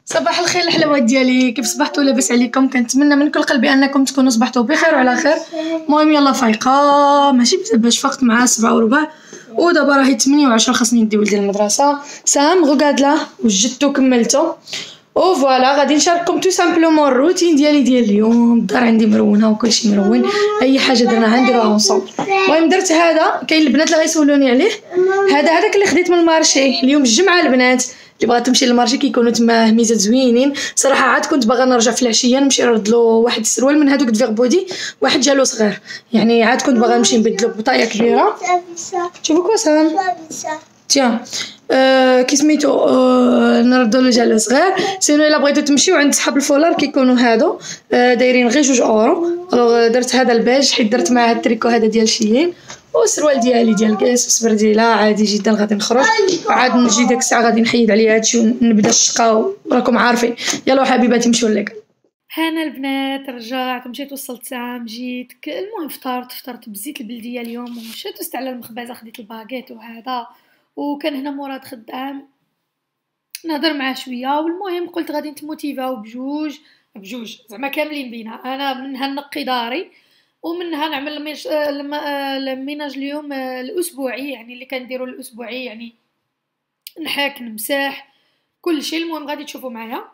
صباح الخير الحلوات ديالي، كيف صبحتوا؟ لاباس عليكم؟ كنتمنى من كل قلبي انكم تكونوا صبحتوا بخير وعلى خير. المهم يلا فايقه ماشي بزاف باش فقت مع 7:15 ودابا راهي 8:10 خاصني ندي ولدي للمدرسه. سام غوكاد لا وجدتو كملتو او فوالا غادي نشارككم تو سامبلومون الروتين ديال اليوم. الدار عندي مرونه وكلشي مرون، اي حاجه درناها نديروها اونصومبل. المهم درت هذا، كاين البنات اللي غيسولوني عليه. هذاك اللي خديت من المارشي اليوم الجمعه. البنات اللي بغات تمشي للمارشي كيكونوا تما هميزات زوينين صراحه. عاد كنت باغا نرجع في العشيه نمشي نرد له واحد السروال من هذوك دفيغ بودي، واحد جالو صغير يعني. عاد كنت باغا نمشي نبدلو بطايه كبيره. شوفوا كوسان تيان كي سميتو نردو له جالو صغير. سينو الا بغيتو تمشيو عند صحاب الفولار كيكونوا هادو دايرين غير 2 اورو. الوغ درت هذا البيج حيت درت معاه التريكو هذا ديال شيين، والسروال ديالي ديال كاس وسبرديله عادي جدا. غادي نخرج وعاد نجي ديك الساعه غادي نحيد عليا هادشي ونبدا الشقه وراكم عارفين. يلا حبيباتي نمشيو لك. هانا البنات رجعت مشيت وصلت ساعة جيت. المهم فطرت بزيت البلديه اليوم ومشيت وست على المخبزه خديت الباكيت وهذا. وكان هنا مراد خدام نهضر معاه شويه. والمهم قلت غادي نتموتيفاو بجوج زعما كاملين بينا. انا منها نقي داري ومنها نعمل الميناج اليوم الاسبوعي، يعني اللي كنديروا الاسبوعي، يعني نحاك نمسح كل شيء. المهم غادي تشوفوا معايا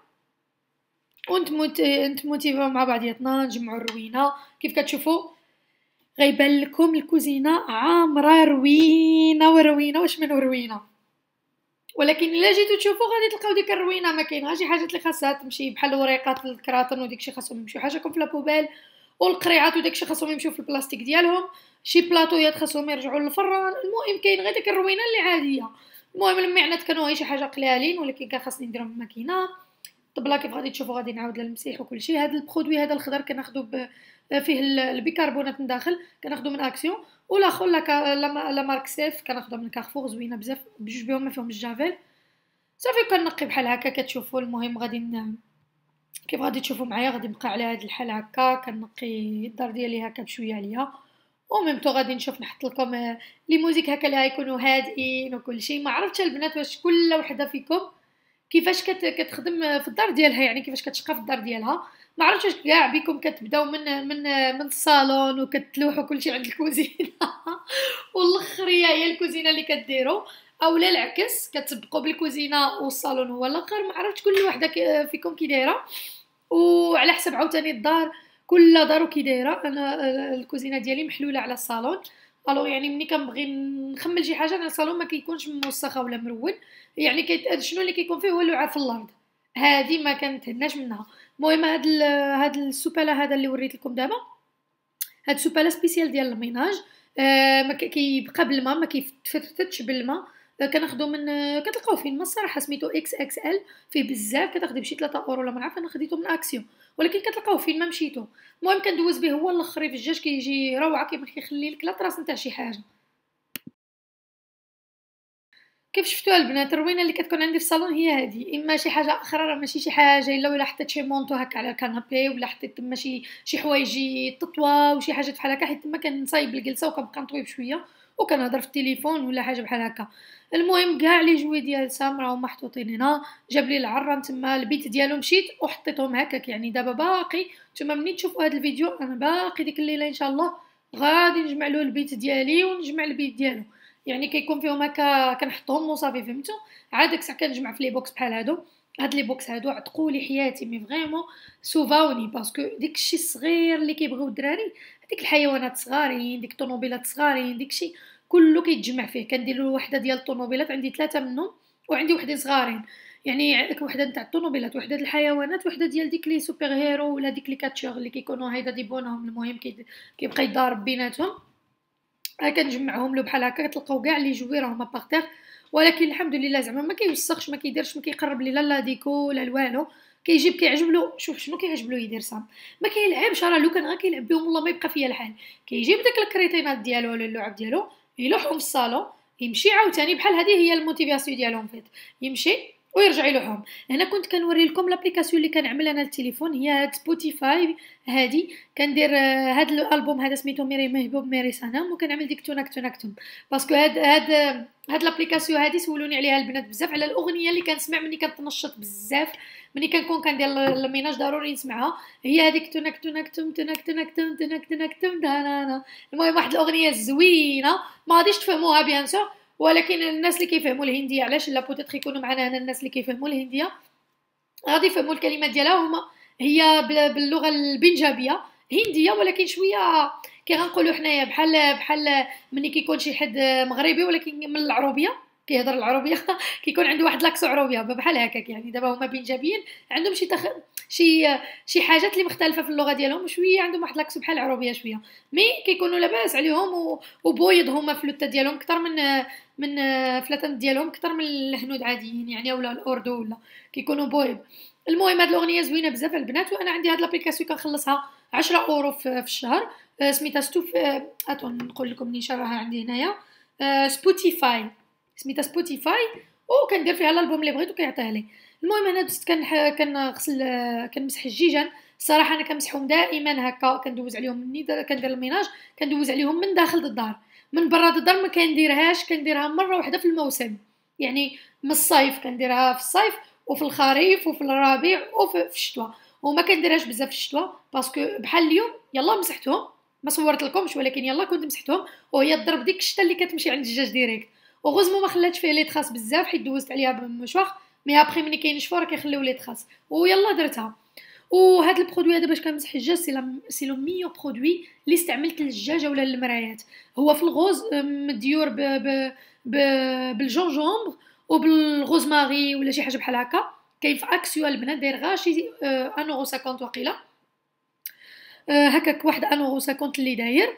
ونتموتيفاو مع بعضياتنا نجمعوا الروينه. كيف كتشوفوا غيبان لكم الكوزينه عامره روينه وروينه واش من روينه. ولكن الا جيتو تشوفوا غادي تلقاو ديك الروينه ما كاين غير شي حاجات اللي خاصها تمشي بحال وريقات الكراطن وديكشي خاصهم يمشيو حاجه في لابوبيل، والقريعات وداكشي خاصهم يمشيو في البلاستيك ديالهم، شي بلاطويات خاصهم يرجعوا للفران. المهم كاين غير ديك الروينه اللي عاديه. المهم المعنات كانوا غير شي حاجه قلالين ولكن كان خاصني نديرهم بالماكينه. طبلا كيف غادي تشوفوا غادي نعاود للمسيح وكل شيء. هذا البرودوي هذا الخضر كناخذوا فيه البيكربونات من داخل كناخذوا من اكسيون، والاخر لا مارك سيف كناخذها من كارفور زوينه بزاف بجوج بهم ما فيهم الجافيل صافي. كنقي بحال هكا كتشوفوا. المهم غادي كيف غادي تشوفوا معايا غادي نبقى على هذا الحال هكا كنقي الدار ديالي هكا بشويه عليا. وميمتو غادي نشوف نحط لكم لي موزيك هكا اللي غيكونوا هادئين وكل شيء. ما عرفتش البنات واش كل وحده فيكم كيفاش كتخدم في الدار ديالها، يعني كيفاش كتشقى في الدار ديالها. ما عرفتش واش كاع بكم كتبداو من الصالون وكتلوحوا كلشي عند الكوزينه والاخريه هي الكوزينه اللي كديروا، اولا العكس كتسبقوا بالكوزينه والصالون هو الاخر. ما عرفتش كل وحده فيكم كي دايره، وعلى حسب عاوتاني الدار كل دار كي دايره. انا الكوزينه ديالي محلوله على الصالون. الو يعني ملي كنبغي نخمل شي حاجه انا الصالون ما كيكونش موسخه ولا مرون، يعني شنو اللي كيكون فيه هو اللعاب في الارض، هذه ما كنتهناش منها. المهم هاد السوباله هذا اللي وريت لكم دابا، هاد السوباله سبيسيال ديال الميناج. ما كيبقى بالماء ما كيفتتش بالماء. كناخذو من كتلقاو فين ما الصراحه سميتو اكس اكس ال، فيه بزاف كتاخدي بشي 3 اورو ولا ما عارفه. انا خديته من اكسيون ولكن كتلقاو فين ما مشيتو. المهم كندوز به هو الاخر في الجاج كيجي روعه، كيما كيخلي لك لا طراس نتاع شي حاجه. كيف شفتوها البنات الروينه اللي كتكون عندي في الصالون هي هذه. اما شي حاجه اخرى راه ماشي شي حاجه الا ولا حطيت شي مونطو هكا على الكنابي، ولا حطيت تما شي حوايجي ططوا وشي حاجات بحال هكا، حيت تما كنصايب الجلسه وكنبقى نطوي بشويه وكنهضر في التليفون ولا حاجه بحال هكا. المهم كاع لي جوي ديال سام راهم محطوطين هنا. جاب لي العران تما البيت ديالو مشيت وحطيتهم هكاك، يعني دابا باقي نتوما منين تشوفوا هذا الفيديو انا باقي ديك الليله ان شاء الله غادي نجمع له البيت ديالي ونجمع البيت ديالو، يعني كيكون فيهم هكا كنحطهم وصافي فهمتوا. عاد داك الساعه كنجمع في لي بوكس بحال هادو. هاد لي بوكس هادو عتقوا لي حياتي مي فريمون سوفاوني، باسكو داكشي الصغير اللي كيبغيو الدراري، ديك الحيوانات صغارين، ديك الطوموبيلات صغارين، داكشي كله كيتجمع فيه. كندير له وحده ديال الطوموبيلات، عندي 3 منهم وعندي وحدين صغارين، يعني وحده نتاع الطوموبيلات وحده ديال الحيوانات وحده ديال ديك لي سوبر هيرو ولا ديك لي كاتشور اللي كيكونوا هيدا دي بونهم. المهم كيبقى يضارب بيناتهم. كنجمعهم له بحال هكا كتلقاو كاع لي جوي راهم باغتيغ. ولكن الحمد لله زعما ما كيوسخش ما كيديرش ما كيقرب لي لا ديكو لا والو. كيجيب كيعجب له. شوف شنو كيعجب له يدير صام، ما كيلعبش. راه لو كان غير كيلعب بهم والله ما يبقى فيا الحال. كيجيب داك الكريطينات ديالو ولا اللعب ديالو يلوحهم في الصالون، يمشي عاوتاني بحال هذه هي الموتيفاسيون ديالهم فيت. يمشي ويرجع يلوحهم. هنا كنت كنوري لكم لابليكاسيون اللي كنعمل انا التليفون، هي هاد سبوتيفاي هادي. كندير هاد الالبوم هذا سميتو ميري مهبوب ميري سنام، وكنعمل ديك تونكتم باسكو هاد لابليكاسيون هادي سولوني عليها البنات بزاف على الاغنيه اللي كنسمع ملي كنتنشط بزاف، ملي كنكون كندير الميناج ضروري نسمعها. هي هذيك تونكتم دانانا. المهم واحد الاغنيه زوينه، ما غاديش تفهموها بيان سور، ولكن الناس اللي كيفهموا الهنديه، علاش لا بوتيتر يكونوا معنا هنا الناس اللي كيفهموا الهنديه غادي يفهموا الكلمات ديالها. هما هي باللغه البنجابيه هنديه، ولكن شويه كي غنقولوا حنايا بحال ملي كيكون شي حد مغربي ولكن من العروبيه كيهضر العربيه كيكون عنده واحد لاكسو عروبيه بحال هكاك. يعني دابا هما بنجابيين عندهم شي حاجات اللي مختلفه في اللغه ديالهم، شويه عندهم واحد لاكسو بحال العربيه شويه، مي كيكونوا لاباس عليهم وبويض هما فلوتة ديالهم اكثر من فلاتات ديالهم اكثر من الهنود عاديين يعني، ولا الاردو ولا كيكونوا بويض. المهم هاد الاغنيه زوينه بزاف البنات، وانا عندي هاد لابليكاسيون كنخلصها 10 اورو في الشهر. سميتها ستوف نقول لكم منين شراها عندي هنايا. سبوتيفاي، سميتها سبوتيفاي، وكندير فيها الالبوم اللي بغيت وكيعطيه لي. المهم انا دزت كنغسل كنمسح الجيجان. الصراحه انا كنمسحهم دائما هكا، كندوز عليهم مني كندير الميناج، كندوز عليهم من داخل الدار. من برا الدار ما كنديرهاش، كنديرها مره واحده في الموسم، يعني من الصيف كنديرها في الصيف وفي الخريف وفي الربيع وفي الشتاء، وما كنديرهاش بزاف في الشتاء باسكو بحال اليوم يلا مسحتهم، ما صورت لكمش ولكن يلا كنت مسحتهم، وهي الضرب ديك الشتا اللي كتمشي عند الدجاج ديريكت. وغزمو ما خلاتش فيه لي تراس بزاف حيت دوزت عليها بالمشواخ، مي ابري ملي كينشفوا راه كيخليو لي تراس، ويلا درتها. وهاد البرودوي هذا باش كنمسح الدجاج سي لو ميو برودوي اللي استعملت للدجاجه ولا للمرايات. هو في الغوز مديور بالجونجومبر وبالغوزماري ولا شي حاجه بحال هكا. كاين في اكسيو البنات داير غا شي 1.50 وقيله هكاك، واحد 1.50 اللي داير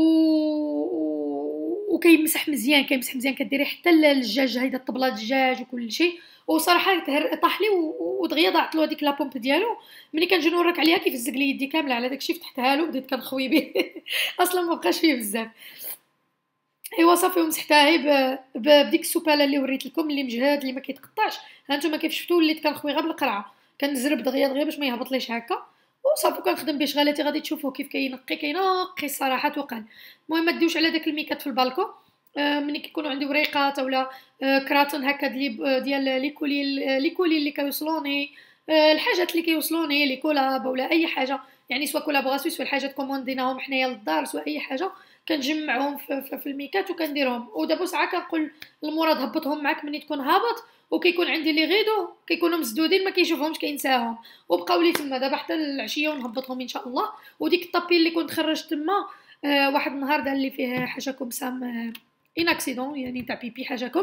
وكيمسح مزيان، كيمسح مزيان، كديري حتى الدجاج هيدا الطبله الدجاج وكل شيء. وصراحه طاح لي ودغيا ضاعت له هذيك لابومب ديالو. ملي كنجي نورك عليها كيف الزق لي يدي كامله على داكشي، فتحتها له بديت كنخوي به اصلا ما بقاش فيه بزاف. ايوا صافي ومسحتها هي بديك السوباله اللي وريت لكم اللي مجهد اللي ما كيتقطعش. ها نتوما كيف شفتوا وليت كنخوي غير بالقرعه، كنزرب دغيا باش ما يهبطليش هكا، وصافي كنخدم بشغالاتي. غادي تشوفوا كيف كينقي الصراحه توقن. المهم ما ديوش على داك الميكات في البالكو. ملي كيكونوا عندي وريقات اولا كراتون هكا ديال لي كولي اللي كيوصلوني، الحاجات اللي كيوصلوني لي كولاب ولا اي حاجه، يعني سواء كولابوراسيون سواء الحاجات كومونديناهم حنايا للدار سواء اي حاجه، كنجمعهم في الميكات وكنديرهم. ودابا ساعه كنقول المراد هبطهم معاك ملي تكون هابط، وكيكون عندي لي غيدو كيكونوا مسدودين ما كيشوفهمش كينساهم، وبقاو لي تما دابا حتى العشيه ونهبطهم ان شاء الله. وديك الطابي اللي كنت خرجت تما واحد النهار دار لي فيه حاجه سام ان اكسيدون يعني تاع بيبي حاجه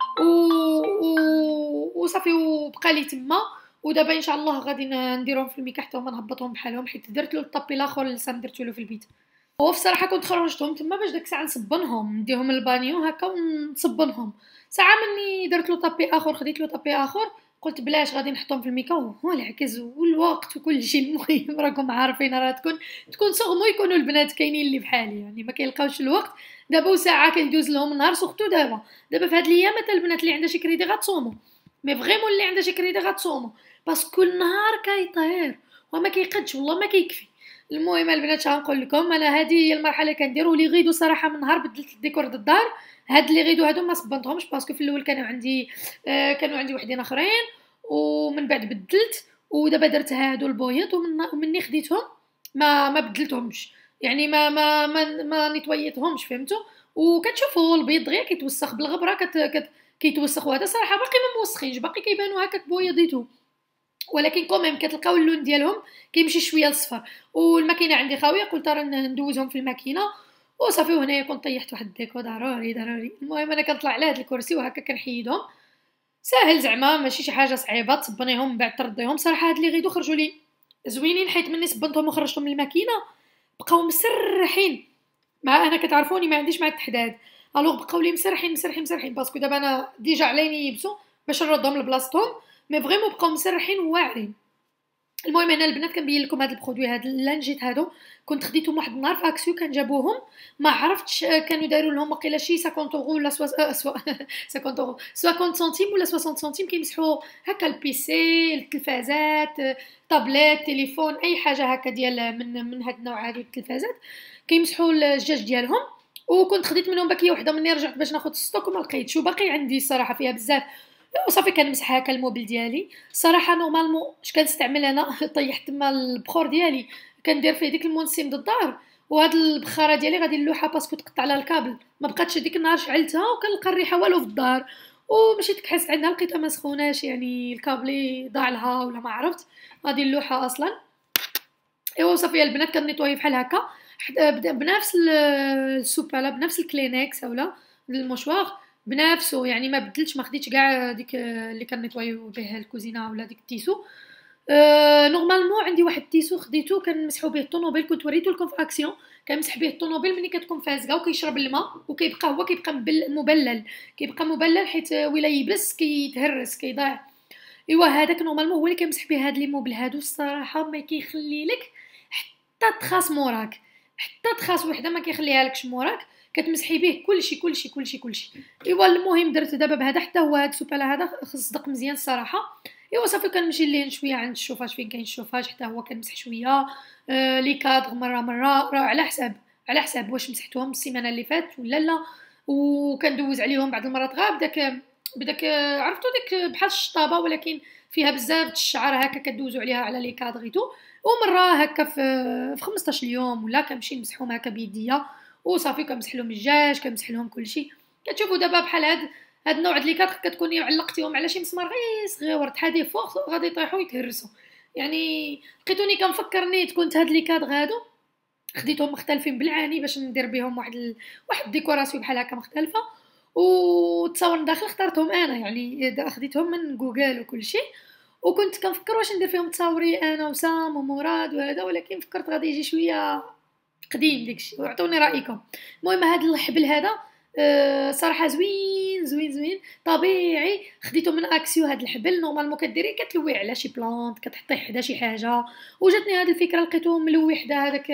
وصافي وبقى لي تما. ودابا ان شاء الله غادي نديرهم في الميكا حتى هما نهبطهم بحالهم، حيت درت له الطابي الاخر اللي سام درتو له في البيت. هو في الصراحه كنت خرجتهم تما باش ديك الساعه نصبنهم نديهم للبانيو هكا ونصبنهم. ساعه مني درت له طابي اخر خديت له طابي اخر قلت بلاش غادي نحطهم في الميكا، هو العكز والوقت وكل شيء. المهم راكم عارفين راه تكون صغمو يكونوا البنات كاينين اللي بحالي يعني ما كيلقاوش الوقت. دابا وساعه كيدوز لهم النهار سورتو دابا في هاد الايام حتى البنات اللي عندها شي كريدي غتصوموا، مي فريمون اللي عندها شي كريدي غتصوموا باسكو النهار كيطير وما كيقدش والله ما كيكفي. المهم البنات غنقول لكم انا هذه هي المرحله اللي كنديرو لي غيدو. صراحه من نهار بدلت الديكور د الدار هاد لي غيدو هادو ما صبنتهمش باسكو في الاول كانوا عندي وحدين اخرين، ومن بعد بدلت ودابا درت هادو البويض ومني خديتهم ما بدلتهمش يعني ما نيطويتهمش فهمتوا. وكتشوفوا البيض دغيا كيتوسخ بالغبره كيتوسخ، وهذا صراحه باقي ما موسخينش باقي كيبانوا هكاك بويضيتو، ولكن كوميم كتلقاو اللون ديالهم كيمشي شويه للصفر. والماكينه عندي خاويه قلت راه ندوزهم في الماكينه وصافي. وهنايا كنت طيحت واحد الديكو ضروري. المهم انا كنطلع على هذا الكرسي وهكا كنحيدهم ساهل زعما ماشي شي حاجه صعيبه، تصبنيهم من بعد ترديهم. صراحه هاد لي غيدو خرجوا لي زوينين حيت مني صبنتهم وخرجتهم من الماكينه بقاو مسرحين. مع انا كتعرفوني ما عنديش مع التحداد، الوغ بقاو لي مسرحين باسكو دابا انا ديجا عليني يبسو باش نردهم لبلاصتهم، مي فريمون بقاو مسرحين وواعرين. المهم هنا البنات كنبين لكم هاد البرودوي هاد اللانجيت هادو كنت خديتهم واحد النهار في اكسيو كان جابوهم ما عرفتش كانوا داروا لهم وقيلا شي 50 اورو ولا 50 اورو 50 سنتيم ولا 60 سنتيم كيمسحوا هكا البيسي التلفازات طابليت تليفون اي حاجه هكا ديال من هاد النوع هادو التلفازات كيمسحوا الجاج ديالهم. وكنت خديت منهم باكيه وحده مني رجعت باش ناخذ الستوك وما لقيتش وباقي عندي الصراحه فيها بزاف وصافي كنمسح هكا الموبيل ديالي. الصراحه نورمالمون اش كنستعمل انا طيحت تما البخور ديالي كندير فيه ديك المونسيم د الدار وهاد البخاره ديالي غادي نلوحها باسكو تقطع على الكابل ما بقاتش ديك النهار شعلتها وكنلقى الريحه والو في الدار ومشيت كحست عندها لقيتها ما سخوناش يعني الكابلي ضاع لها ولا ما عرفت غادي نلوحها اصلا. ايوا صافي البنات كنيطوي بحال هكا بنفس السوباله بنفس الكلينكس اولا المشواغ بنفسه يعني ما بدلتش ما خديتش كاع ديك اللي كنيطويو به الكوزينه ولا ديك التيسو. نورمالمون عندي واحد التيسو خديتو كنمسحو به الطونوبيل كنت وريتو لكم في اكسيون كنمسح به الطونوبيل ملي كتكون فازقه وكيشرب الماء وكيبقى هو كيبقى مبلل كيبقى مبلل حيت ولا يبس كيتهرس كيضيع. ايوا هذاك نورمالمون هو اللي كنمسح به هاد لي موبل هادو الصراحه ما كيخلي لك حتى تخاص موراك حتى تخاص وحده ما كيخليها لكش موراك كتمسحي به كلشي كلشي كلشي كلشي. ايوا المهم درت دابا بهذا حتى هو هاد السوباله هذا صدق مزيان الصراحه. ايوا صافي كنمشي ليه شويه عند الشوفاج فين كاين الشوفاج حتى هو كنمسح شويه لي كادغ مره راه على حساب واش مسحتهم السيمانه اللي فاتت ولا لا وكندوز عليهم بعض المرات غير بداك عرفتوا ديك بحال الشطابه ولكن فيها بزاف د الشعر هكا كدوزوا عليها على لي كادغيتو ومره هكا في 15 يوم ولا كنمشي نمسحهم هكا بيديا وصافي كنمسح لهم الدجاج كنمسح لهم كلشي. كتشوفوا دابا بحال هاد النوع د لي كادغ كتكوني علقتيهم على شي مسمار غير صغيور تحاديه فوق غادي يطيحوا يتهرسوا يعني لقيتوني كنفكر نيت كنت هاد لي كادغ هادو خديتهم مختلفين بالعاني باش ندير بهم واحد ديكوراسيون بحال هكا مختلفه وتصور داخل اخترتهم انا يعني خديتهم من جوجل وكل شيء وكنت كنفكر واش ندير فيهم تصاوري انا وسام ومراد وهذا ولكن فكرت غادي يجي شويه قديم داكشي وعطوني رايكم. المهم هذا الحبل هذا صراحه زوين طبيعي خديته من اكسيو. هذا الحبل نورمالمون كديري كتلوي على شي بلانط كتحطيه حدا شي حاجه وجاتني هذه الفكره لقيته ملوي حدا هذاك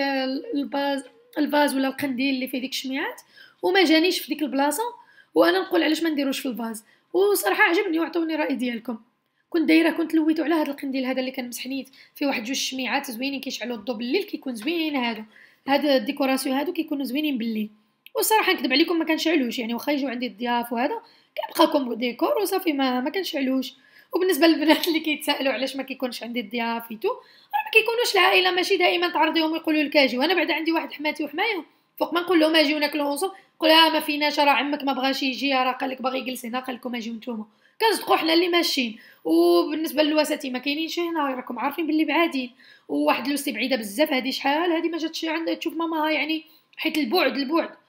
الفاز ولا القنديل اللي فيه ديك الشميعات وما جانيش في ديك البلاصه وانا نقول علاش ما نديروش في الفاز وصراحه عجبني وعطوني راي ديالكم. كنت لويتو على هذا القنديل هذا اللي كان مسحنيت فيه واحد جوج شميعات زوينين كيشعلوا الضو بالليل كيكون زوين هذا الديكوراسيون هادو كيكونوا زوينين بالليل والصراحه نكذب عليكم ما كنشعلوش يعني واخا يجوا عندي الضياف وهذا كيبقى لكم ديكور وصافي ما كنشعلوش. وبالنسبه للبنات اللي كيتسائلوا علاش ما كيكونش عندي الضياف فيتو راه ما كيكونوش العائله ماشي دائما تعرضيهم يقولوا لك اجي وانا بعد عندي واحد حماتي وحمايه فوق ما نقول لهم اجيو ناكلوا اونصو نقولها ما فيناش راه عمك ما بغاش يجي راه قال لك باغي يجلس هنا قال لكم اجيو نتوما كنصدقوا حنا اللي ماشيين. وبالنسبه للوساتي ما كاينينش هنا راكم عارفين باللي بعادين وواحد لوستي بعيده بزاف هذه شحال هذه ما جاتش عندها تشوف ماماها يعني حيت البعد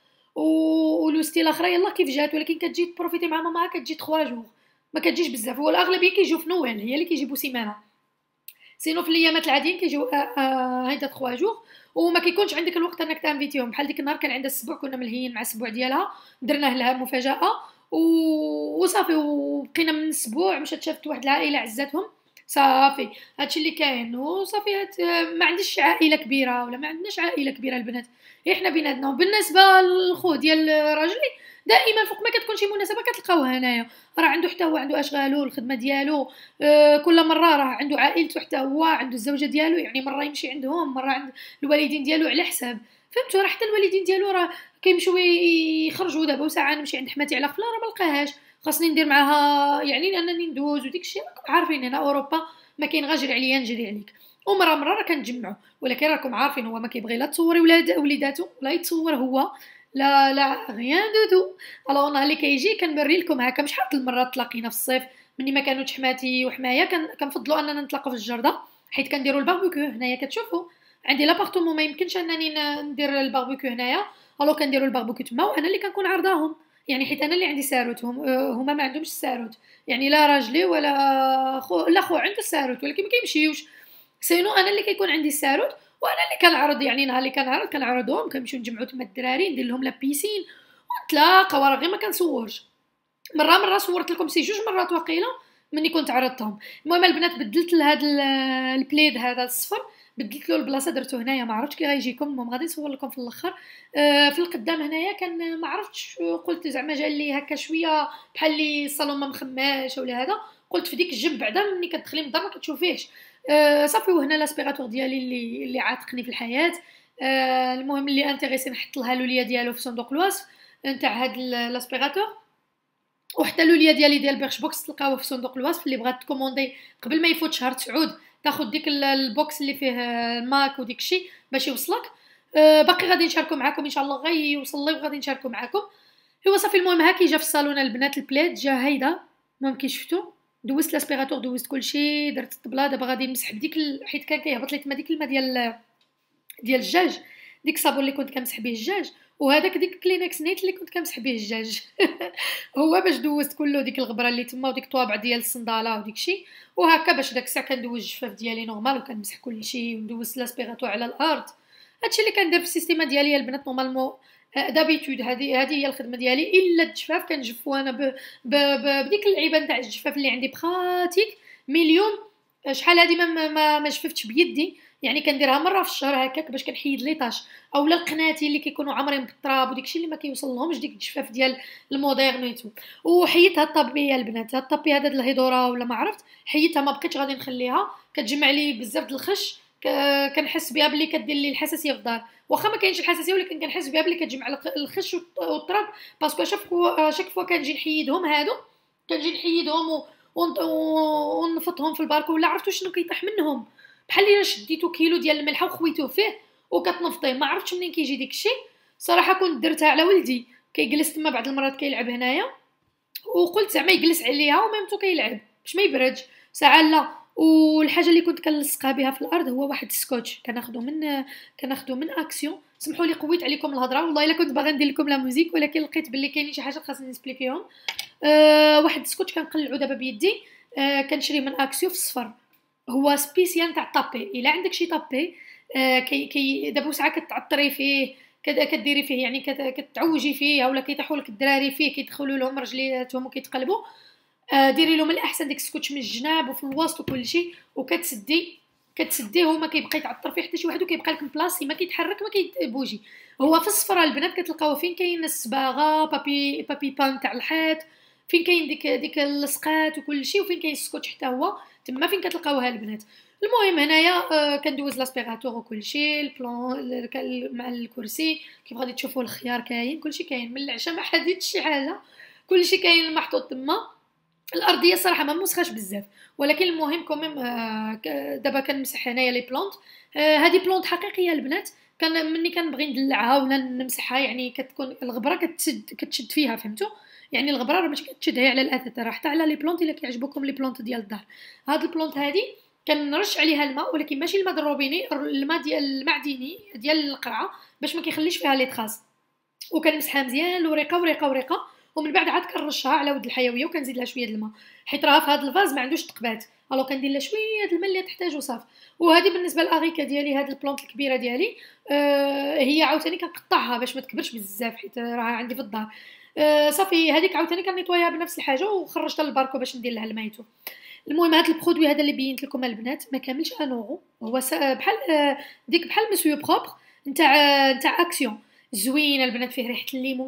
ولوستي الاخرى يلاه كيف جات ولكن كتجي تبروفيتي مع ماماها كتجي 3 جوغ ما كتجيش بزاف هو الاغلبيه كيجيو في نوال هي اللي كيجيبوا سيمانه سينو في الايامات العاديين كيجيو هيدا 3 جوغ وما كيكونش عندك الوقت انك تانفيتيهم. بحال ديك النهار كان عندها السبوع كنا ملهيين مع السبوع ديالها درنا لها مفاجاه وصافي وبقينا من الاسبوع مشات شافت واحد العائله عزاتهم صافي هادشي اللي كاين وصافي ما عنديش عائله كبيره ولا ما عندناش عائله كبيره البنات احنا بيناتنا. وبالنسبه للخو ديال راجلي دائما فوق ما كتكون شي مناسبه كتلقاوه هنايا راه عنده حتى هو عنده اشغالو الخدمه ديالو كل مره راه عنده عائلته حتى هو عنده الزوجه ديالو يعني مره يمشي عندهم مره عند الوالدين ديالو على حساب فهمتوا راه حتى الوالدين ديالو راه كيمشيو يخرجوا دابا وساعه نمشي عند حماتي على خفله راه ما لقاهاش خاصني ندير معاها يعني لانني ندوز وديك الشيء راكم عارفين هنا اوروبا ما كاين غير جري عليا نجري عليك ومره راه كنتجمعوا ولكن راكم عارفين هو ما كيبغي لا تصوري وليداتو لا يتصور هو لا غيان دو الوغ نهار اللي كيجي كنوري لكم هكا مش حط المرات تلاقينا في الصيف مني ما كانوش حماتي وحمايا كنفضلوا اننا نتلاقاو في الجرده حيت كنديروا الباربيكيو هنايا كتشوفوا عندي لابارتمون ما يمكنش انني ندير الباربيكيو هنايا الوغ كنديروا الباربيكيو تما وانا اللي كنكون عرضاهم يعني حيت انا اللي عندي ساروت هما ما عندهمش الساروت يعني لا راجلي ولا خو عنده الساروت ولكن ما كيمشيوش سينو انا اللي كيكون عندي الساروت وانا اللي كنعرض يعني نهار اللي كنعرضهم كنمشيو نجمعوا تما الدراري ندير لهم لا بيسين ونتلاقاو راه غير ما كنصورش مره صورت لكم 2 مرات واقيلا مني كنت عرضتهم. المهم البنات بدلت لهاد البليد هذا الصفر، بدلت له البلاصه درته هنايا، ما عرفتش كي غيجيكم. المهم غادي نصور لكم في الاخر. في القدام هنايا كان ما عرفتش، قلت زعما جا لي هكا شويه بحال لي الصالون ما مخماش ولا هذا، قلت في ديك الجنب بعدا ملي كتدخلي من الدار ما كتشوفيهش. صافي وهنا لاسبيراتور ديالي اللي عاتقني في الحياه. المهم اللي انتريسي نحط لها لوليا ديالو في صندوق الوصف نتاع هاد لاسبيراتور، وحتى اللوليا ديالي ديال بيرش بوكس تلقاوه في صندوق الوصف. اللي بغات تكوموندي قبل ما يفوت شهر 9 تاخذ ديك البوكس اللي فيه الماك وديك الشيء باش يوصلك. باقي غادي نشاركو معاكم ان شاء الله، غادي يوصل لي وغادي نشاركو معاكم. هو صافي المهم هاكي جا في الصالون البنات البلاد جا هيدا. المهم كي شفتو دوزت لاسبيراتور، دوزت كلشي، درت الطبله. دابا غادي نمسح بديك حيت كان كيهبط لي تما ديك الماء ديال الدجاج، ديك الصابون اللي كنت كنمسح به الدجاج، وهذاك ديك كلينكس نيت اللي كنت كنمسح به الدجاج. هو باش دوزت كله ديك الغبره اللي تما وديك الطوابع ديال الصنداله وديك الشيء، وهكا باش داك الساعه كندوز الجفاف ديالي نورمال وكنمسح كلشي وندوز لاسبيراتور على الارض. هادشي اللي كندير في السيستيما ديالي البنات نورمالمون دابيتود. هذه هي الخدمه ديالي. الا الجفاف كنجفو انا بديك اللعيبه نتاع الجفاف اللي عندي براتيك مليون. شحال هادي ما جففتش بيدي، يعني كنديرها مره في الشهر هكاك باش كنحيد لي طاش، اولا القناتي اللي كيكونوا عامرين بالتراب وداكشي اللي ما كيوصل لهمش ديك الجفاف ديال الموديرن ويتو. وحيدت هاد الطابيه البنات، هاد الطابيه هذا الهيدورا ولا ما عرفت حيدتها، ما بقيتش غادي نخليها. كتجمع لي بزاف د الخش، كنحس بها بلي كدير لي الحساسيه في الدار. واخا ما كاينش الحساسيه ولكن كنحس بها بلي كتجمع الخش والتراب. باسكو شاك فوا كنجي نحيدهم هادو، كنجي نحيدهم ونفطهم في الباركو، ولا عرفتوا شنو كيطيح منهم بحال الا شديتو كيلو ديال الملح وخويتوه فيه وكتنفطيه. ما عرفتش منين كيجي ديك الشيء صراحه. كنت درتها على ولدي كيجلس تما بعض المرات كيلعب هنايا، وقلت زعما يجلس عليها وميمتو كيلعب باش ما يبردش ساعه لا. والحاجه اللي كنت كنلصقها بها في الارض هو واحد السكوتش كناخذو من اكسيون. سمحوا لي قويت عليكم الهضره، والله الا كنت باغا ندير لكم لا موزيك ولكن لقيت باللي كاينين شي حاجه خاصني نسبليكيهم. واحد السكوتش كنقلعو دابا بيدي، كنشري من اكسيو في الصفر. هو سبيسيال تاع طابي. الا عندك شي طابي كي دابا ساعه كتعطري فيه كديري فيه يعني كتعوجي فيه، اولا كيطيحوا لك الدراري فيه كيدخلوا لهم رجلياتهم وكيتقلبوا، ديري لهم الاحسن ديك السكوتش من الجناب وفي الوسط وكل شيء، كتسديه وما كيبقى يتعطر فيه حتى شي واحد، وكيبقى لك بلاصي ما كيتحرك ما كيبوجي. هو في الصفر البنات كتلقاوه فين كاين الصباغه بابي بان تاع الحيط، فين كاين ديك اللصقات وكل شيء، وفين كاين السكوتش حتى هو تما فين كتلقاوها البنات. المهم هنايا كندوز لاسبيراتور وكل شيء، البلون مع الكرسي كيف غادي تشوفوا. الخيار كاين، كل شيء كاين، من العشاء ما حديتش شي حاجه، كل شيء كاين محطوط تما. الارضيه صراحه ما مسخاش بزاف، ولكن المهم كوميم دابا كنمسح هنايا لي بلونط. هذه بلونط حقيقيه البنات، كان مني كنبغي ندلعها ولا نمسحها، يعني كتكون الغبره كتشد فيها، فهمتوا؟ يعني الغبره راه ماشي كتشدها على الاثاث، راه حتى على لي بلونط الا كيعجبوكم لي بلونط ديال الدار. هاد البلونط هذه كنرش عليها الماء، ولكن ماشي الماء ديال الروبيني، الماء ديال المعدني ديال القرعه باش ما كيخليش فيها لي تراس. وكنمسحها مزيان ورقه ورقه ورقه، ومن بعد عاد كنرشها على ود الحيويه وكنزيد لها شويه د الماء، حيت راه في هذا الفاز ما عندوش تقبات، الو كندير لها شويه د الماء اللي تحتاج وصافي. وهذه بالنسبه لاغيكا ديالي، هاد البلونط الكبيره ديالي هي عاوتاني كنقطعها باش ما تكبرش بزاف حيت راها عندي في الدار. صافي هذيك عاوتاني كنيطويها بنفس الحاجه وخرجتها للباركو باش ندير لها المايتو. المهم هذا البرودوي هذا اللي بينت لكم البنات ما كاملش انورو، هو بحال ديك بحال مسيو بروبر نتاع اكسيون. زوين البنات، فيه ريحه الليمون،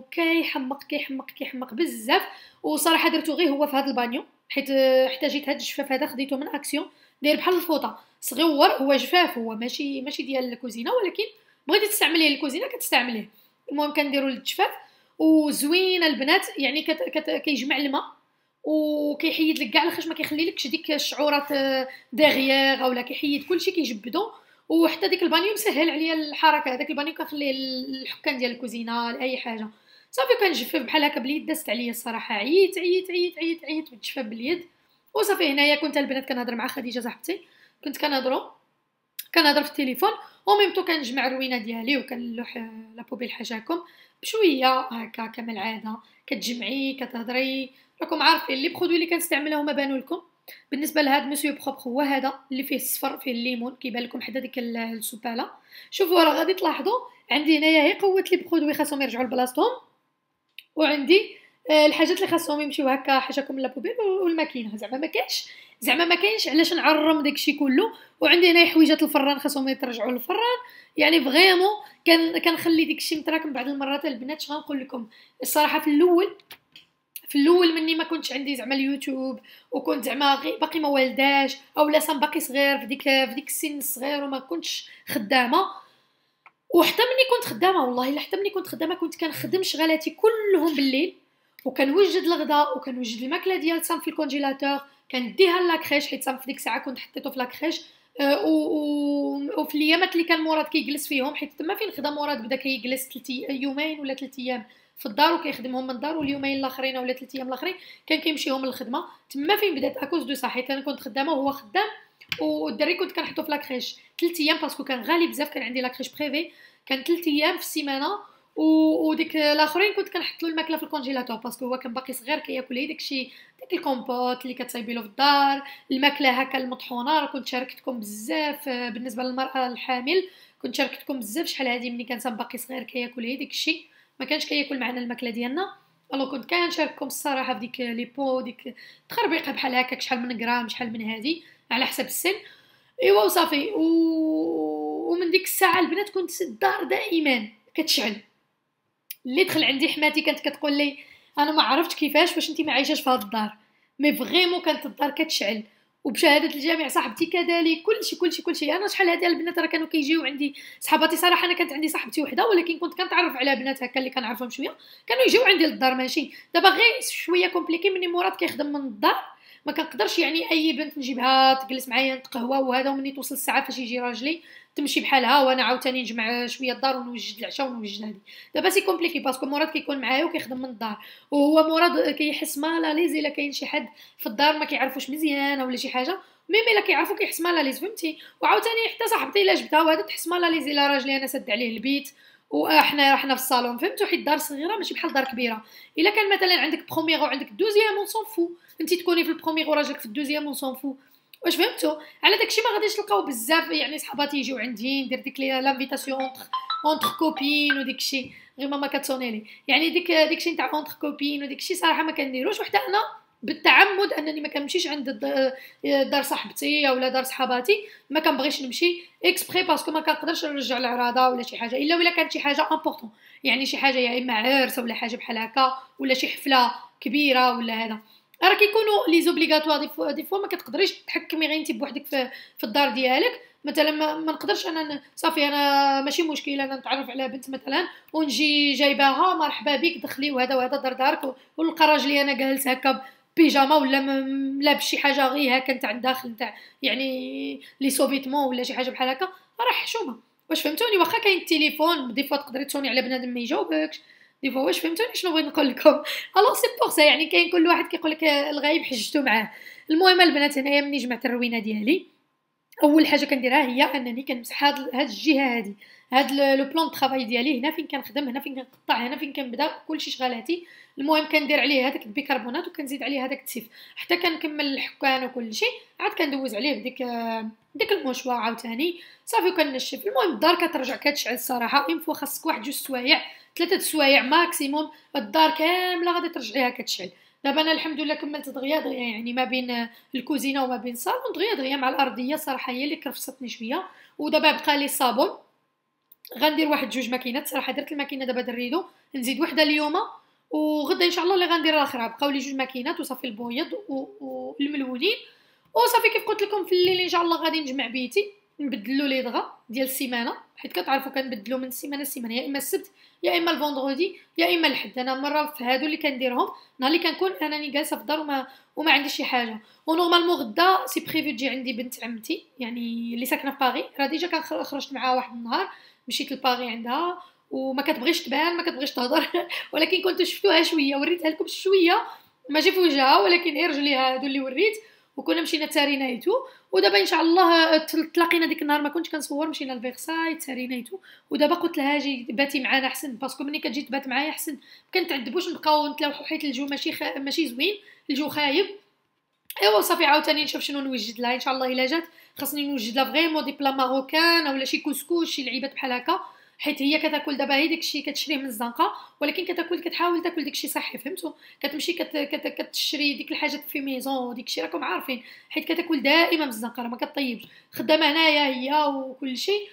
كيحمق بزاف. وصراحه درتو غير هو في هذا البانيو، حيت احتاجيت هذا الجفاف هذا خديته من اكسيون، داير بحال الفوطه صغيور، هو جفاف، هو ماشي ديال الكوزينه، ولكن بغيتي تستعمليه للكوزينه كتستعمليه. المهم كنديروا للجفاف وزوين البنات، يعني كيجمع الماء وكيحيد لك كاع الخش، ما كيخليلكش ديك الشعورات داغيير اولا كيحيد كلشي كيجبدو. وحتى ديك البانيو مسهل عليا الحركه، هذاك البانيو كنخليه للحكان ديال الكوزينه لاي حاجه. صافي كنجفف بحال هكا باليد، دازت عليا الصراحه، عييت بالجفاف باليد. وصافي هنايا كنت البنات كنهضر مع خديجه صاحبتي، كنت كنهضر في التليفون، وميمتو كنجمع الروينه ديالي وكنلوح لابوبيل حاجاكم بشويه هكا كما العاده، كتجمعي كتهضري. راكم عارفين لي برودوي اللي كنستعملهم ما بانوا لكم. بالنسبه لهاد مسيو بروبر هو هذا اللي فيه الصفر، فيه الليمون، كيبان لكم حدا ديك السباله. شوفوا راه غادي تلاحظوا عندي هنايا هي قوه لي برودوي خاصهم يرجعوا لبلاصتهم، وعندي الحاجات اللي خاصهم يمشيو هكا حاجاكم لابوبيل والماكينه. زعما ما كاينش علاش نعرم داكشي كله. وعندي هنايا حويجات الفران خاصهم يترجعوا للفران. يعني فريمون كنخلي داكشي متراكم بعض المرات. البنات اش غنقول لكم الصراحه، في الاول مني ما كنتش عندي زعما اليوتيوب، وكنت زعما باقي ما والداش، اولا سام باقي صغير في ديك السن الصغير وما كنتش خدامه. وحتى ملي كنت خدامه، والله الا حتى ملي كنت خدامه كنت كنخدم شغالاتي كلهم بالليل، وكنوجد الغداء وكنوجد الماكله ديال سام في الكونجيلاتور، كنديها لاكريش حيت سام في ديك الساعه كنت حطيته في لاكريش. وفي الايامات اللي كان مراد كيجلس فيهم، حيت تما فين خدا مراد بدا كيجلس 3 يومين ولا 3 ايام في الدار وكيخدمهم من الدار، واليومين الاخرين ولا 3 ايام الاخرين كان كيمشيهم للخدمه. تما فين بدات اكوز دو صح، حيت انا كنت خدامه وهو خدام، والدري كنت كنحطو في لاكريش 3 ايام باسكو كان غالي بزاف. كان عندي لاكريش بريفي كان 3 ايام في السيمانه، وديك الاخرين كنت كنحط له الماكله في الكونجيلاتور باسكو هو كان باقي صغير كياكل هي داكشي، ديك الكومبوت اللي كتصايبي له في الدار، الماكله هكا المطحونه. راه كنت شاركتكم بزاف بالنسبه للمراه الحامل، كنت شاركتكم بزاف شحال هادي ملي كان سام باقي صغير كياكل هي داكشي، ما كانش كياكل معنا الماكله ديالنا. الو كنت كنشارككم الصراحه في ديك لي بو، ديك تخربيقه بحال هكاك، شحال من غرام شحال من هادي على حسب السن. ايوا وصافي ومن ديك الساعه البنات كنت الدار دائما كتشعل. اللي دخل عندي حماتي كانت كتقول لي انا ما عرفتش كيفاش واش انت ما عايشاش في هاد الدار، مي فريمون كانت الدار كتشعل. وبشهاده الجميع صاحبتي كذلك، كلشي. انا شحال هادي البنات راه كانوا كيجيو عندي صحاباتي. صراحه انا كانت عندي صاحبتي وحده، ولكن كنت كنتعرف على بنات هكا اللي كنعرفهم شويه، كانوا يجيو عندي للدار. ماشي دابا غير شويه كومبليكي مني مراد كيخدم من الدار، ما كنقدرش يعني اي بنت نجيبها تجلس معايا نتقهوى وهذا، ومني توصل الساعه فاش يجي راجلي تمشي بحالها، وانا عاوتاني نجمع شويه الدار ونوجد العشاء ونوجد هذه. دابا سي كومبليكي باسكو مراد كيكون معايا وكيخدم من الدار، وهو مراد كيحس مالا ليز الا كاين شي حد في الدار ما كيعرفوش مزيان ولا شي حاجه، ميم الا كيعرفو كيحس مالا ليز، فهمتي. وعاوتاني حتى صاحبتي الا جبتها وهذا تحس مالا ليز الا راجلي انا سد عليه البيت وحنا في الصالون، فهمتوا. حيت الدار صغيره ماشي بحال دار كبيره. الا كان مثلا عندك بروميير وعندك دوزيام اون سون فو، انت تكوني في البروميير وراجلك في الدوزيام اون سون فو. واش فهمتوا؟ على داكشي ما غاديش تلقاو بزاف يعني صحاباتي يجيو عندي ندير ديك لانفيتاسيون اونتر كوبين وديكشي، غير ماما كتصوني لي يعني ديكشي نتاع اونتر كوبين وديكشي صراحه ما كنديروش. وحتى انا بالتعمد انني ما كنمشيش عند دار صاحبتي اولا دار صحاباتي، ما كنبغيش نمشي اكسبري باسكو ما كنقدرش نرجع العراضه ولا شي حاجه، الا كانت شي حاجه امبورطون، يعني شي حاجه يا اما عرس ولا حاجه بحال هكا ولا شي حفله كبيره ولا هذا. راه كيكونوا لي زوبليغاتوار دي فوا ما كتقدريش تحكمي غير انت بوحدك في الدار ديالك. مثلا ما نقدرش انا صافي انا ماشي مشكل انا نتعرف على بنت مثلا ونجي جايباها مرحبا بك دخلي وهذا دار دارك، ونلقى راجلي انا جالس هكا بيجاما ولا لابس شي حاجه غير هكا نتاع الداخل نتاع يعني لي سوفيتمون ولا شي حاجه بحال هكا، راه حشومه. واش فهمتوني؟ واخا كاين التليفون دي فوا تقدري تصوني على بنادم ما يجاوبكش دي فوا، واش فهمتوني شنو بغيت نقول لكم؟ الوغ سي بور سا يعني كاين كل واحد كيقول لك الغايب حجتو معاه. المهم البنات هنايا مني جمعت الروينه ديالي، اول حاجه كنديرها هي انني كنمسح هاد الجهه هادي، هاد لو بلان طرافاي ديالي، هنا فين كنخدم هنا فين كنقطع هنا فين كنبدا كلشي شغالاتي. المهم كندير عليه هذاك البيكربونات وكنزيد عليه هذاك التيف حتى كنكمل الحكان وكلشي، عاد كندوز عليه ديك المشوار عاوتاني صافي وكنشف. المهم الدار كترجع كتشعل الصراحه، اين فوا خاصك 1 2 سوايع 3 سوايع ماكسيموم الدار كامله غادي ترجعيها كتشعل. دابا انا الحمد لله كملت دغيا يعني ما بين الكوزينه وما بين الصالون دغيا مع الارضيه صراحه هي اللي كرفصتني شويه. ودابا بقى لي الصابون، غندير 1 2 ماكينات صراحه. درت الماكينه دابا دريدو نزيد وحده اليوم وغدا ان شاء الله اللي غندير الاخرى. بقاو لي 2 ماكينات وصافي البويض والملونين وصافي. كيف قلت لكم في الليل ان شاء الله غادي نجمع بيتي نبدلو لي دغا ديال السيمانه، حيت كتعرفوا كنبدلو من السيمانه للسيمانه، يا اما السبت يا اما الفوندردي يا اما الحد. انا مره في هادو اللي كنديرهم نهار اللي كنكون انني جالسه في الدار وما عنديش شي حاجه. ونورمالمون غدا سي بريفو تجي عندي بنت عمتي يعني اللي ساكنه في باغي، راه ديجا خرجت معاها واحد النهار مشيت لباغي عندها وما كتبغيش تبان ما كتبغيش تهضر ث كنت شفتوها شويه وريتها لكم شويه ماشي في وجهها ولكن غير رجليها هادو اللي وريت، وكنا مشينا تارينايتو. ودابا ان شاء الله تلاقينا ديك النهار ما كنتش كنصور مشينا لفيرساي تارينايتو. ودابا قلت لها جي باتي معانا احسن باسكو ملي كتجي تبات معايا احسن كنتعذبوش نبقاو نتلاوحو حيت الجو ماشي زوين الجو خايب. ايوا صافي عاوتاني نشوف شنو نوجد لها ان شاء الله. الا جات خاصني نوجد لها فريمون دي بلا ماروكان اولا شي كسكس شي لعيبات بحال هكا حيت هي كتاكل دابا هي داكشي كتشريه من الزنقه، ولكن كتحاول تاكل داكشي صحي، فهمتوا؟ كتمشي كتشري ديك الحاجات في ميزون، داكشي راكم عارفين، حيت كتاكل دائما من الزنقه راه ما كطيبش. خدامه هنايا هي وكل شيء،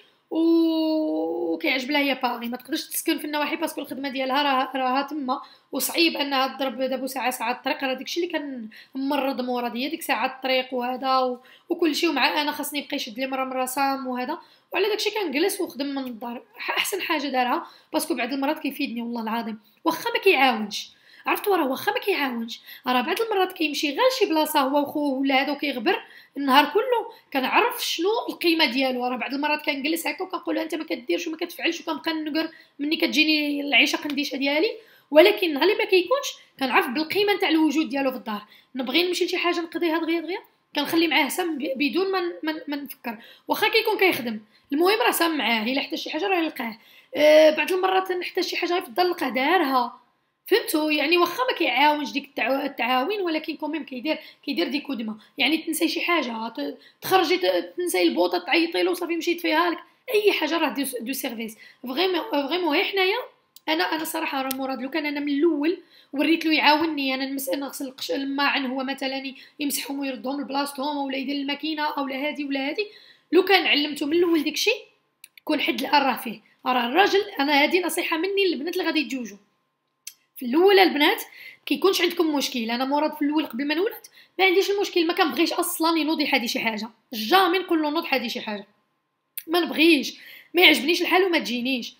وكيعجب لها هي باغي، ما تقدرش تسكن في النواحي باسكو الخدمه ديالها راها تما، وصعيب انها تضرب دابا ساعه الطريق. راه داكشي اللي كنمرض مرض هي ديك ساعه الطريق وهذا وكل شيء، ومع انا خاصني يبقى يشد لي مره صام وهذا، وعلى داكشي كنجلس وخدم من الدار. احسن حاجه دارها باسكو بعض المرات كيفيدني والله العظيم، واخا ما كيعاونش، عرفتوا راه واخا ما كيعاونش، راه بعض المرات كيمشي غير شي بلاصه هو وخوه ولا هذا وكيغبر النهار كله، كنعرف شنو القيمه ديالو. راه بعض المرات كنجلس هكا وكنقول انت ما كديرش وما كتفعلش، وكنبقى نقر مني كتجيني العيشه قنديشه ديالي، ولكن النهار اللي ما كيكونش كنعرف بالقيمه نتاع الوجود ديالو في الدار. نبغي نمشي لشي حاجه نقضيها دغيا كنخلي معاه سام بدون ما نفكر، واخا كيكون كيخدم، المهم راه سام معاه، الا احتاج شي حاجه راه يلقاه. بعض المرات نحتاج شي حاجه في الدار نلقاه دارها، فهمتوا؟ يعني واخا ما كيعاونش ديك التعاون، ولكن كوميم كيدير دي كودمه. يعني تنساي شي حاجه، تخرجي تنساي البوطه تعيطي له صافي مشيت فيها لك، اي حاجه راه دو سيرفيس فريمون. هي حنايا انا صراحه راه مراد لو كان انا من الاول وريت له يعاونني، انا نغسل الماعن هو مثلا يمسحهم ويردهم لبلاصتهم، ولا يدير الماكينه اولا هادي ولا هادي، لو كان علمته من الاول داكشي كون حد الان راه فيه. راه الراجل، انا هادي نصيحه مني للبنات اللي غادي يتزوجوا في الاول، البنات كيكونش عندكم مشكل. انا مراد في الاول قبل ما نولد ما عنديش المشكل، ما كنبغيش اصلا ينوض يحادي شي حاجه، جامي نقول له نوض حادي شي حاجه، ما نبغيش، ما يعجبنيش الحال وما تجينيش.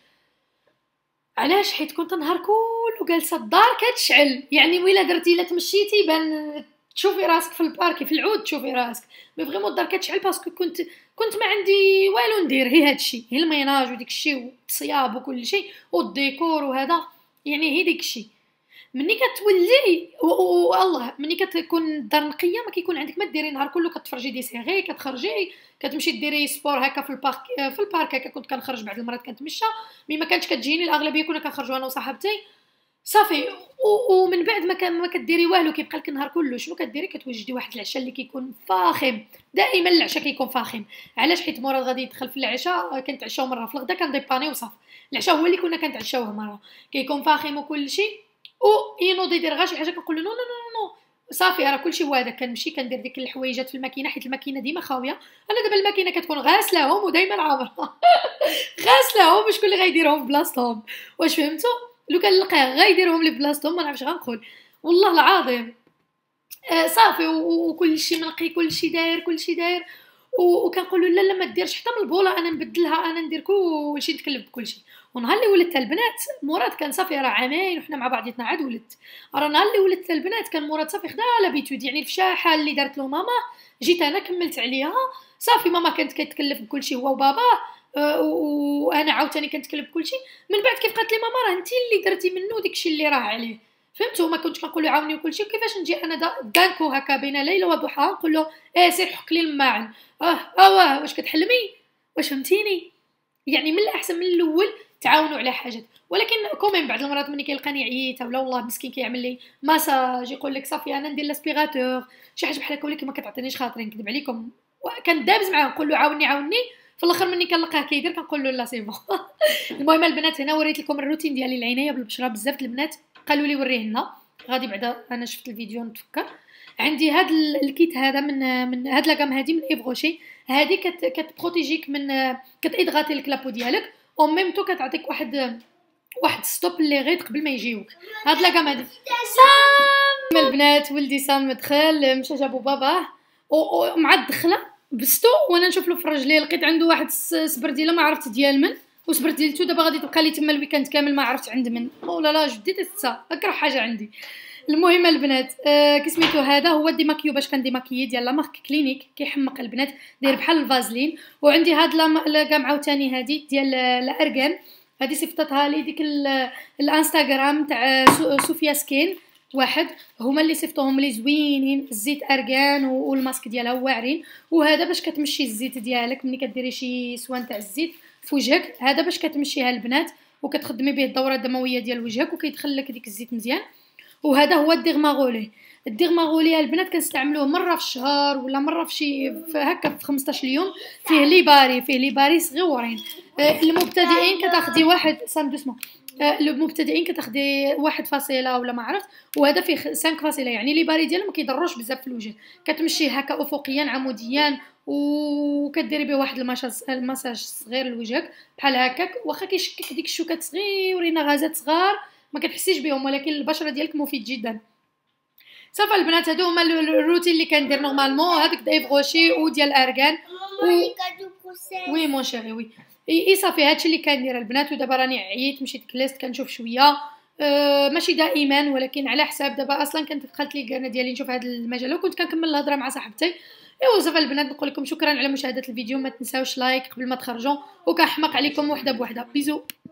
علاش؟ حيت كنت نهار كله جالسه الدار كتشعل، يعني ويلا درتي لا تمشيتي بان تشوفي راسك في الباركي، في العود تشوفي راسك، مي فريمون الدار كتشعل باسكو كنت ما عندي والو ندير، هي هادشي، هي الميناج وديك الشيء والصياب وكل شيء والديكور وهذا، يعني هي ديك الشيء. مني كتولي والله مني كتكون الدار نقيه ما كيكون عندك ما ديري نهار كله كتفرجي دي سيري، كتخرجي كتمشي ديري سبور هكا في البارك هكا. كنت كنخرج بعض المرات كنتمشى، مي ما كانتش كتجيني الاغلبيه كنا كنخرجوا انا وصاحبتي صافي. ومن بعد ما كديري والو، كيبقى لك النهار كله شنو كديري؟ كتوجدي واحد العشاء اللي كيكون فاخم، دائما العشاء كيكون فاخم. علاش؟ حيت مراد غادي يدخل في العشاء، كنتعشاو مره في الغدا كنديباني وصافي، العشاء هو اللي كنا كنتعشاوه مره، كيكون فاخم وكل شيء. ينوض يدير غير شي حاجه كنقول له نو نو نو نو صافي راه كلشي هو هذا. كنمشي كندير ديك الحويجات في الماكينه، حيت الماكينه ديما خاويه. انا دابا الماكينه كتكون غاسلاهم ودائما عامره غاسلاهم، شكون اللي غيديرهم في بلاصتهم؟ واش فهمتوا؟ لو كان نلقاه غيديرهم لي بلاصتهم ما نعرفش غنقول والله العظيم. صافي وكلشي منقي، كلشي داير وكنقول له لا لا ما ديرش حتى من البوله، انا نبدلها، انا ندير كلشي، نتكلف بكلشي. ونهار اللي ولدت البنات مراد كان صافي راه عامين وحنا مع بعضياتنا عاد ولدت. راه نهار اللي ولدت البنات كان مراد صافي خدا لابيتود، يعني الفشاحه اللي دارت له ماما جيت انا كملت عليها صافي. ماما كانت كتكلف بكلشي هو وباباه، وانا عاوتاني كنتكلف بكلشي. من بعد كيف قالت لي ماما راه انت اللي درتي منه داكشي اللي راه عليه، فهمتوا؟ ما كنتش كنقول له عاوني وكلشي. كيفاش نجي انا دانكو هكا بين ليله وضحاها نقول له سير حك لي الماعن؟ واه واش كتحلمي؟ واش فهمتيني؟ يعني من الاحسن من الاول تعاونوا على حاجات. ولكن كومين بعض المرات ملي كيلقاني عييت ولا والله مسكين كيعمل لي ماساج، يقول لك صافي انا ندير لاسبيغاتور شي حاجه بحال هكا، ولكن ما كتعطينيش خاطري نكذب عليكم. كندابز معاه نقول له عاوني في الاخر مني كنلقاه كيدير كنقول له لا سي بون. المهم البنات هنا وريت لكم الروتين ديالي العنايه بالبشره. بزاف البنات قالوا لي وريه لنا، غادي بعدا انا شفت الفيديو نتفكر. عندي هاد الكيت هذا من هاد لاكام هادي من ايفغوشي، هادي كتبروتيجيك من كتادغاتي لك لابو ديالك، او ميم تو كتعطيك واحد ستوب اللي غير قبل ما يجيوك. هاد لاكام هادي سام البنات، ولدي سام دخل مشى جابو باباه مع الدخله بستو، وانا نشوف له في رجليه لقيت عنده واحد سبرديله ما عرفت ديال من، وسبرديلتو دابا غادي تبقى لي تما الويكاند كامل ما عرفت عند من. او لا لا جديت السا اكره حاجه عندي. المهم البنات كسميتو هذا هو ديماكيو باش كنديماكيي ديال لا مارك كلينيك، كيحمق البنات داير بحال الفازلين. وعندي هاد لاكام عاوتاني هادي ديال الارغان، هادي صيفطتها لي ديك الانستغرام تاع صوفيا سكين واحد، هما اللي صيفطوهم لي زوينين، الزيت ارغان والماسك ديالها واعرين. وهذا باش كتمشي الزيت ديالك ملي كديري شي سوان تاع الزيت في وجهك، هذا باش كتمشيها البنات وكتخدمي به الدوره الدمويه ديال وجهك وكيدخل لك ديك الزيت مزيان. وهذا هو الديغماغولي البنات كنستعملوه مره في الشهر ولا مره في شي هكا في 15 يوم. فيه لي باري صغيورين، المبتدئين كتاخدي واحد سام دوسمون. المبتدئين كتاخدي واحد فاصله ولا ما عرفت، وهذا فيه 5 فاصله، يعني لي باري ديالهم ما كيضروش بزاف في الوجه. كتمشي هكا افقيا عموديا وكديري به واحد المساج صغير لوجهك بحال هكاك، واخا كيشكك ديك الشوكات صغيورين غازات صغار ما كتحسيش بهم، ولكن البشره ديالك مفيد جدا. صافي البنات هادو هما الروتين اللي كندير نورمالمون، هذاك دايف غوشي وديال ارغان وي مون شيري وي اي صافي هادشي اللي كندير البنات. ودابا راني عييت مشيت كلست كنشوف شويه ماشي دائما، ولكن على حساب دابا اصلا كانت دخلت لي القناه ديالي نشوف هذا المجال وكنت كنكمل الهضره مع صاحبتي. ايوا صافي البنات نقول لكم شكرا على مشاهده الفيديو، ما تنساوش لايك قبل ما تخرجوا، وكنحماق عليكم وحده بوحده. بيزو.